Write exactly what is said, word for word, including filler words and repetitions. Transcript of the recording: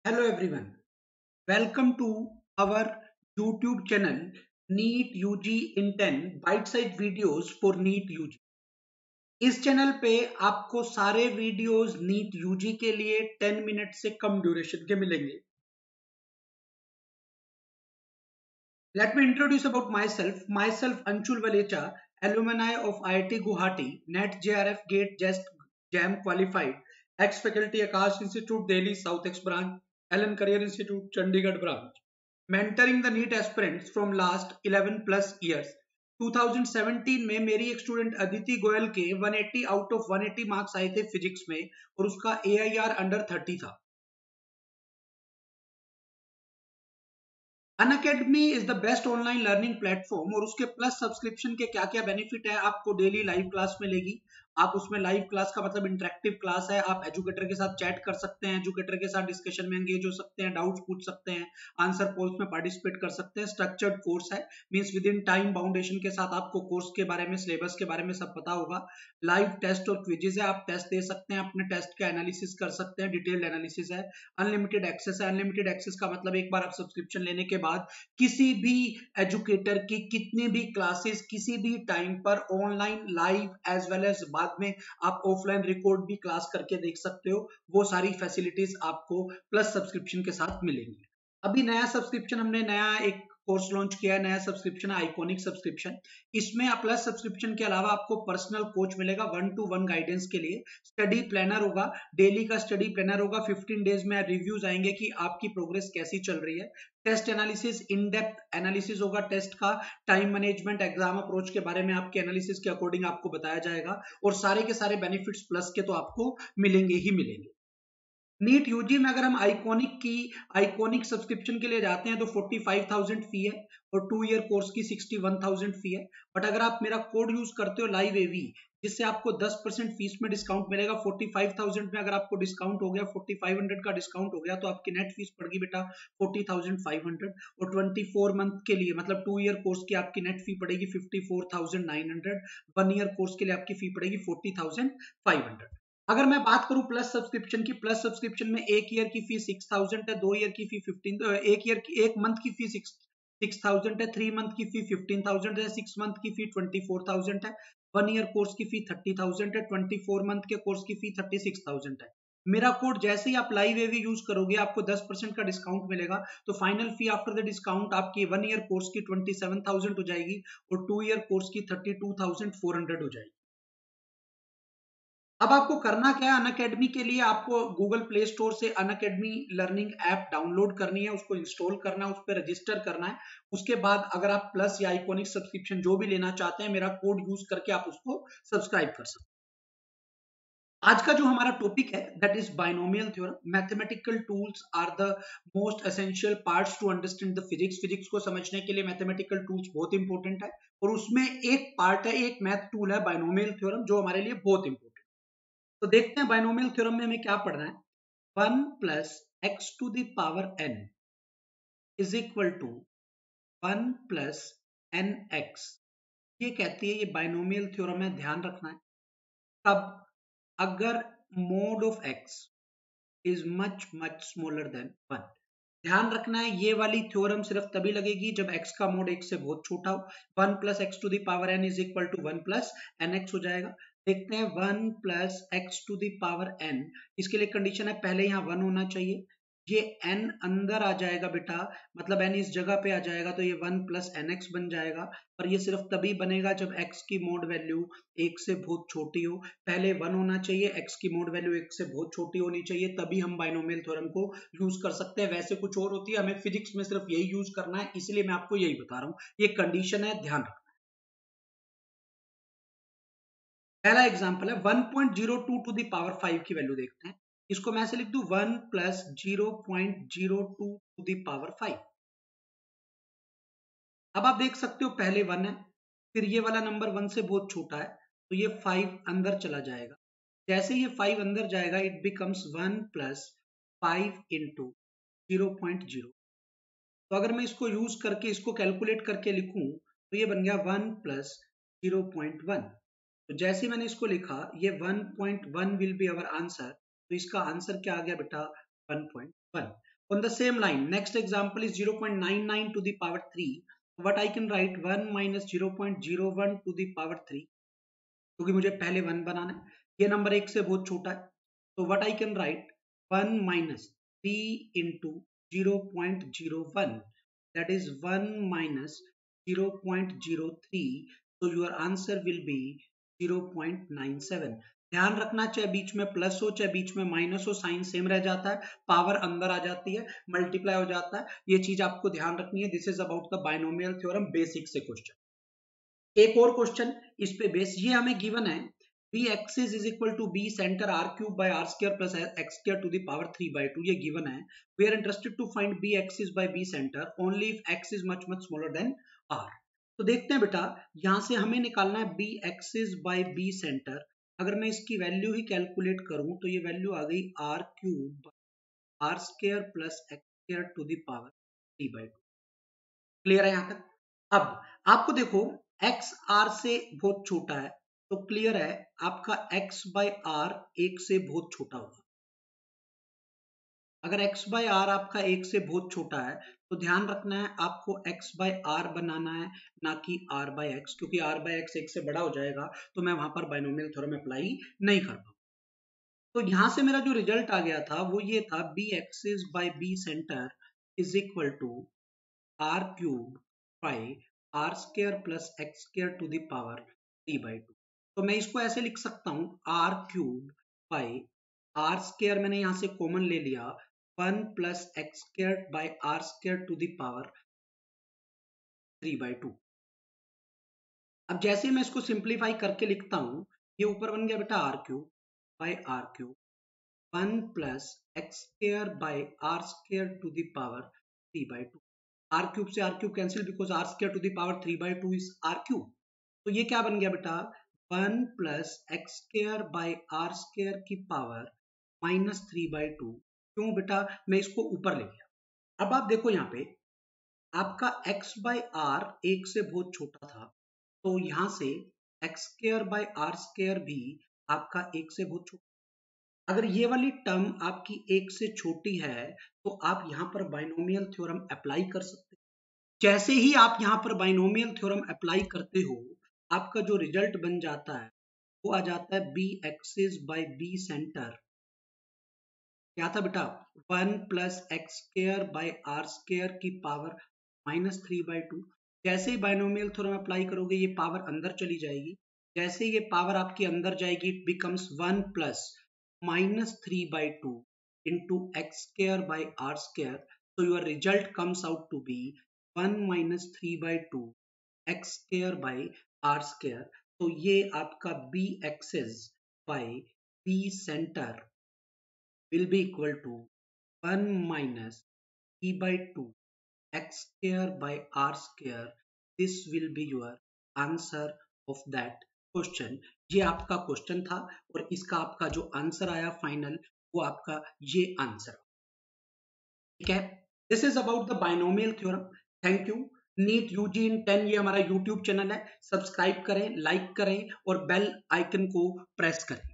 Hello everyone, welcome to our YouTube channel NEET U G in ten bite-sized videos for NEET U G। इस channel पे आपको सारे videos NEET UG के लिए ten minute से कम duration के मिलेंगे। Let me introduce about myself. Myself Anshul Valecha, alumni of I I T Guwahati, NET J R F GATE Just JAM qualified, ex-faculty Akash Institute Delhi South X branch, Allen Career Institute Chandigarh branch. Mentoring the NEET aspirants from last eleven plus years. twenty seventeen में मेरी एक student Aditi Goyal के one eighty out of one eighty marks आए थे physics में और उसका A I R under thirty था। Unacademy is the best online learning platform और उसके प्लस सब्सक्रिप्शन के क्या क्या बेनिफिट है। आपको डेली लाइव क्लास मिलेगी। आप उसमें लाइव क्लास का मतलब इंटरेक्टिव क्लास है। आप एजुकेटर के साथ चैट कर सकते हैं, एजुकेटर के साथ डिस्कशन में एंगेज हो सकते हैं, डाउट्स पूछ सकते हैं, आंसर पोल्स में पार्टिसिपेट कर सकते हैं। स्ट्रक्चर्ड कोर्स है, means within time boundation के साथ आपको कोर्स के बारे में, सिलेबस के बारे में सब पता होगा। लाइव टेस्ट और क्विजेज है, आप टेस्ट दे सकते हैं, अपने टेस्ट का एनालिसिस कर सकते हैं, डिटेल्ड एनालिसिस है। अनलिमिटेड एक्सेस है। अनलिमिटेड एक्सेस का मतलब एक बार आप सब्सक्रिप्शन लेने के बाद किसी भी एजुकेटर की कितनी भी क्लासेस किसी भी टाइम पर online live as well as बाद में आप ऑफलाइन रिकॉर्ड भी क्लास करके देख सकते हो। वो सारी फैसिलिटीज आपको प्लस सब्सक्रिप्शन के साथ मिलेंगी। अभी नया सब्सक्रिप्शन हमने नया एक कोर्स लॉन्च किया है। नया सब्सक्रिप्शन है आइकॉनिक सब्सक्रिप्शन। इसमें प्लस सब्सक्रिप्शन के अलावा आपको पर्सनल कोच मिलेगा वन टू वन गाइडेंस के लिए। स्टडी प्लानर होगा, डेली का स्टडी प्लानर होगा। फिफ्टीन डेज में रिव्यूज आएंगे कि आपकी प्रोग्रेस कैसी चल रही है। Test analysis, in depth analysis होगा टेस्ट का। टाइम मैनेजमेंट, एग्जाम अप्रोच के बारे में आपके एनालिसिस के अकॉर्डिंग आपको बताया जाएगा और सारे के सारे बेनिफिट्स प्लस के तो आपको मिलेंगे ही मिलेंगे। नीट यूजी में अगर हम आइकॉनिक की आइकॉनिक सब्सक्रिप्शन के लिए जाते हैं तो फोर्टी फाइव थाउजेंड फी है और टू ईयर कोर्स की सिक्सटी वन थाउजेंड फी है। बट अगर आप मेरा कोड यूज करते हो लाइव एवी, जिससे आपको टेन परसेंट फीस में डिस्काउंट मिलेगा। फोर्टी फाइव थाउजेंड में अगर आपको डिस्काउंट हो गया, फोर्टी फाइव हंड्रेड का डिस्काउंट हो गया तो आपकी नेट फीस पड़ेगी बेटा फोर्टी थाउजेंड फाइव हंड्रेड और ट्वेंटी फोर मंथ के लिए मतलब टू ईयर कोर्स की आपकी नेट फी पड़ेगी fifty four thousand nine hundred. One year course के लिए आपकी फी पड़ेगी फोर्टी थाउजेंड फाइव हंड्रेड। अगर मैं बात करूं प्लस सब्सक्रिप्शन की, प्लस सब्सक्रिप्शन में एक ईयर की फी सिक्स थाउजेंड है, दो ईयर की फी फिफ्टीन, एक ईयर की एक मंथ की फी सिक्स सिक्स थाउजेंड है, थ्री मंथ की फी फिफ्टीन थाउजेंड है, सिक्स मंथ की फी ट्वेंटी फोर थाउजेंड है, वन ईयर कोर्स की फी थर्टी थाउजेंड है, ट्वेंटी फोर मंथ के कोर्स की फी थर्टी सिक्स थाउजेंड है। मेरा कोड जैसे ही आप लाइव एवी यूज करोगे आपको टेन परसेंट का डिस्काउंट मिलेगा। तो final fee after the discount आपकी वन ईयर कोर्स की ट्वेंटी सेवन थाउजेंड हो जाएगी और टू ईयर कोर्स की thirty two thousand four hundred हो जाएगी। अब आपको करना क्या है, अनअकैडमी के लिए आपको गूगल प्ले स्टोर से अनअकैडमी लर्निंग ऐप डाउनलोड करनी है, उसको इंस्टॉल करना है, उस पर रजिस्टर करना है। उसके बाद अगर आप प्लस या आइकॉनिक सब्सक्रिप्शन जो भी लेना चाहते हैं, मेरा कोड यूज करके आप उसको सब्सक्राइब कर सकते हैं। आज का जो हमारा टॉपिक है that is binomial theorem. Mathematical tools are the most essential parts to understand the physics. Physics को समझने के लिए मैथमेटिकल टूल्स बहुत इंपॉर्टेंट है और उसमें एक पार्ट है, एक मैथ टूल है बाइनोमियल थ्योरम, जो हमारे लिए बहुत इंपॉर्टेंट। तो देखते हैं बाइनोमियल थ्योरम में हमें क्या पढ़ना है। One plus x to the power n is equal to one plus n x. ये कहती है, ये बाइनोमियल थ्योरम है, ध्यान रखना है। तब अगर mod of x is much much smaller than one. ध्यान रखना है, ये वाली थ्योरम सिर्फ तभी लगेगी जब x का मोड एक से बहुत छोटा हो। One plus x to the power n is equal to one plus n x हो जाएगा। देखते हैं, one plus x to the power n, इसके लिए कंडीशन है पहले यहाँ वन होना चाहिए। ये n अंदर आ जाएगा बेटा, मतलब n इस जगह पे आ जाएगा तो ये वन प्लस एन एक्स बन जाएगा। पर ये सिर्फ तभी बनेगा जब x की मोड वैल्यू एक से बहुत छोटी हो। पहले वन होना चाहिए, x की मोड वैल्यू एक से बहुत छोटी होनी चाहिए, तभी हम बाइनोमियल थ्योरम को यूज कर सकते हैं। वैसे कुछ और होती है, हमें फिजिक्स में सिर्फ यही यूज करना है, इसलिए मैं आपको यही बता रहा हूं। ये कंडीशन है, ध्यान रखना। पहला एग्जांपल है one point zero two to the power five की वैल्यू देखते हैं। इसको मैं ऐसे लिख दूं, one plus zero point zero two to the power five. अब आप देख सकते हो पहले वन है, फिर ये वाला नंबर वन से बहुत छोटा है तो ये फाइव अंदर चला जाएगा। जैसे ये फाइव अंदर जाएगा it becomes one plus five into zero point zero. तो अगर मैं इसको यूज करके इसको कैलकुलेट करके लिखूं तो ये बन गया one plus zero point one. तो जैसे मैंने इसको लिखा, ये one point one will be our answer, तो इसका आंसर क्या आ गया बेटा one point one. On the same line, next example is zero point nine nine to the power three. What I can write one minus zero point zero one to the power three, क्योंकि मुझे पहले one बनाना है, ये number एक से बहुत छोटा है, तो what I can write one minus three into zero point zero one, that is one minus zero point zero three, so your answer will be zero point nine seven. ध्यान रखना, चाहे बीच में प्लस हो चाहे बीच में माइनस हो, sign same रह जाता है, पावर अंदर आ जाती है, मल्टीप्लाई हो जाता है, ये चीज आपको ध्यान रखनी है. This is about the binomial theorem basic से क्वेश्चन. एक और क्वेश्चन इस पे बेस, ये हमें गिवन है B axis is equal to B centre R cube by R square plus x square to the power three by two, ये given है. We are interested to find B axis by B centre only if x is much much smaller than R. तो देखते हैं बेटा, यहां से हमें निकालना है B axis by B centre. अगर मैं इसकी वैल्यू ही कैलकुलेट करूं तो ये वैल्यू आ गई R cube R square plus x square to the power three by two. Clear है यहां तक? अब आपको देखो x r से बहुत छोटा है, तो क्लियर है आपका x बाय आर एक से बहुत छोटा होगा. अगर x बाय आर आपका एक से बहुत छोटा है तो ध्यान रखना है आपको x बाय आर बनाना है, ना कि r बाय x, क्योंकि r बाय x एक से बड़ा हो जाएगा तो मैं वहां पर बाइनोमियल थ्योरम अप्लाई नहीं कर पाऊंगा. तो यहां से मेरा जो रिजल्ट आ गया था वो ये था, B axis by B centre is equal to R cube by R square plus x square to the power three by two. तो मैं इसको ऐसे लिख सकता हूं, R cube by R square मैंने यहां से कॉमन ले लिया, one plus x square by R square to the power three by two. अब जैसे मैं इसको सिंप्लीफाई करके लिखता हूं, ये ऊपर बन गया बेटा R cube by R cube, one plus x square by R square to the power three by two. R cube से R cube cancel, because R square to the power three by two is R cube. तो ये क्या बन गया बेटा, one plus x square by R square की power minus three by two. क्यों बेटा, मैं इसको ऊपर ले गया. अब आप देखो यहाँ पे आपका x बाय आर एक से बहुत छोटा था, तो यहां से x square by R square भी आपका एक से बहुत छोटा. अगर ये वाली टर्म आपकी एक से छोटी है तो आप यहाँ पर बाइनोमियल थ्योरम अप्लाई कर सकते हैं. जैसे ही आप यहाँ पर बाइनोमियल थ्योरम अप्लाई करते हो, आपका जो रिजल्ट बन जाता है वो आ जाता है B axis by B centre. क्या था बेटा, one plus x square by R square की power minus three by two. जैसे ही बाइनोमियल थ्योरम अप्लाई करोगे ये पावर अंदर चली जाएगी. जैसे ये पावर आपकी अंदर जाएगी, it becomes one plus minus three by two into x square by R square. so your result comes out to be one minus three by two x square by r square. तो ये आपका b axis by b center will be equal to one minus three by two x square by r square. This will be your answer of that question. ये आपका question था और इसका आपका जो आंसर आया फाइनल, वो आपका ये आंसर. ठीक है, this is about the binomial theorem. Thank you. NEET UG in ten ये हमारा यूट्यूब चैनल है, सब्सक्राइब करें, लाइक करें और बेल आइकन को प्रेस करें.